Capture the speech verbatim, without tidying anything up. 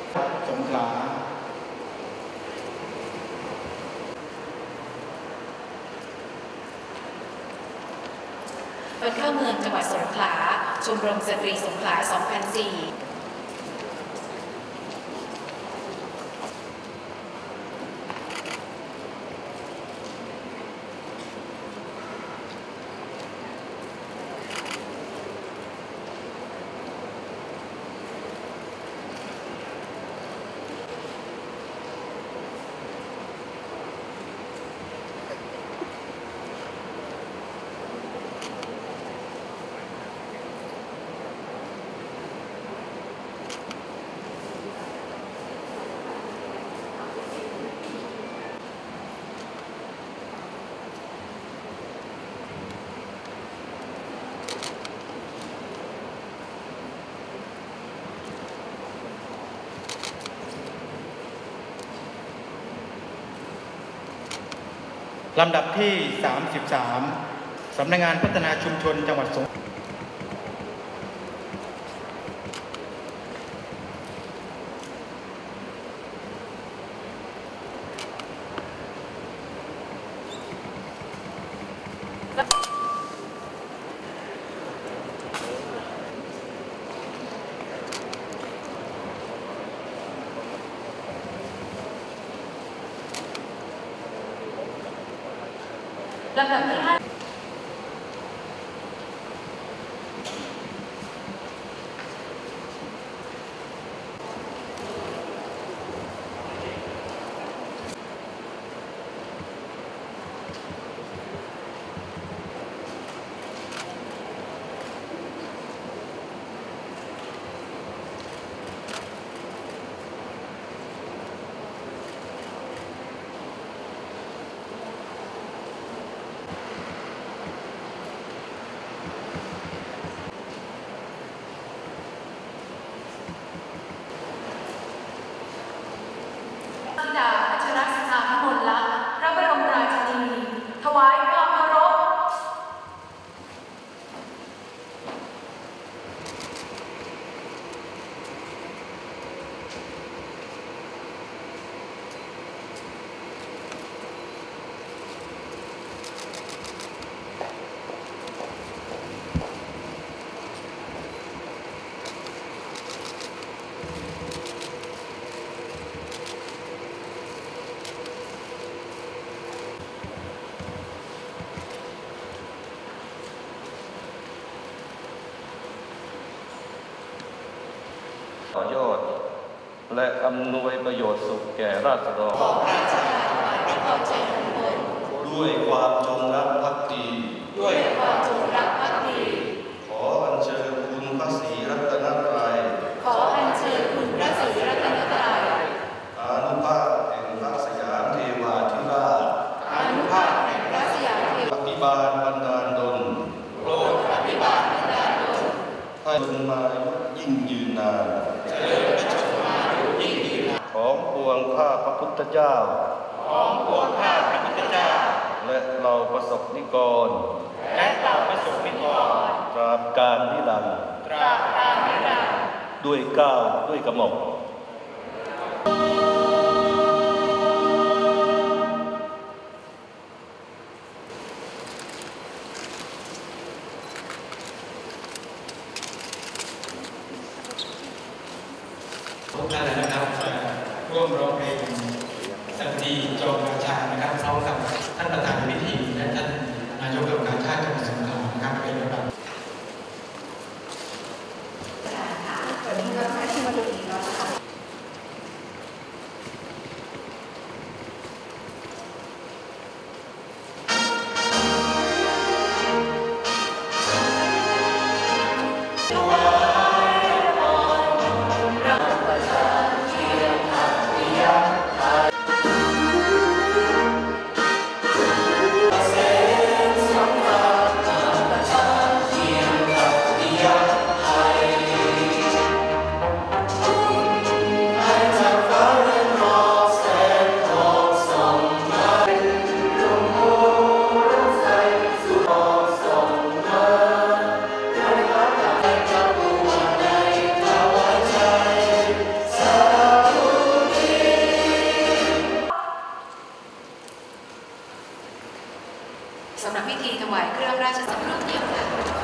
สงขลาวัดเข้าเมืองจังหวัดสงขลาชมรมสตรีสงขลา สองพันสี่ลำดับที่ สามสิบสาม สำนักงานพัฒนาชุมชนจังหวัดสงขลาลำดับที่ห้าธิดาอัชรสถาพิมลลักษณ์พระบรมราชินีถวายความเคารพต่อยอดและอำนวยประโยชน์สุขแก่ราษฎรด้วยความจงรักภักดีด้วยความจงรักภักดีขออัญเชิญคุณพระศรีรัตนตรัยขออัญเชิญคุณพระศรีรัตนตรัยอานุภาพแห่งพระสยามเทวาธิราชอานุภาพแห่งพระสยามเทวาธิราชปฏิบาลบันดาลดลโปรดปฏิบาลบันดาลดลให้บุญมายิ่งยืนนานของปวงข้าพระพุทธเจ้าของปวงข้าพระพุทธเจ้าและเราประสบนิกรและเราประสบนิกรตราบกาลนิรันดร์ตราบกาลนิรันดร์ด้วยเกล้าด้วยกระหม่อมทุกท่านนะครับร่วมร้องเพลงสตรีจอมราชานะครับพร้อมกับท่านประธานพิธีและท่านนายกองค์การชาติจังหวัดสงขลานะครับเป็นระดับ Hãy subscribe cho kênh Ghiền Mì Gõ để không bỏ lỡ สำหรับพิธีถวายเครื่องราชสำรับเยี่ยมค่ะ